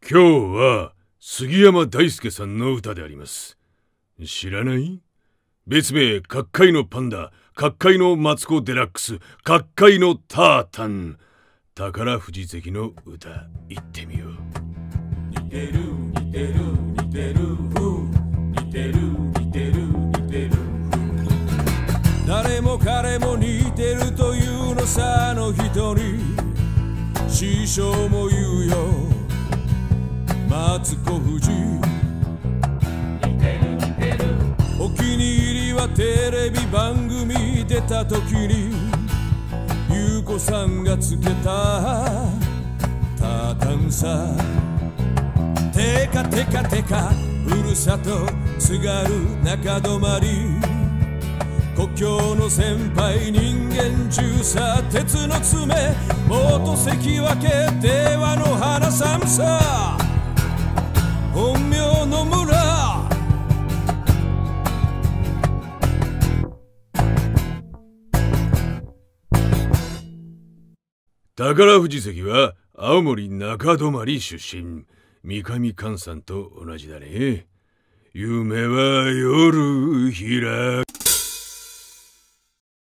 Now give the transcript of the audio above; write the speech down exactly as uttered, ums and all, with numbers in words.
今日は杉山大輔さんの歌であります。知らない？別名各界のパンダ、各界のマツコ・デラックス、各界のタータン、宝富士関の歌、言ってみよう。 似てる似てる似てる似てる似てる似てる、誰も彼も似てるというのさ、あの人に師匠も言うよ、マツコ富士。似てる似てる、お気に入りはテレビ番組出た時に優子さんがつけたタータンさ。テカテカテカふるさと津軽中泊、故郷の先輩人間中さ、鉄の爪元関脇令和の花さんさ、本名の村。 宝富士関は青森中泊出身、三上寛さんと同じだね。夢は夜開く。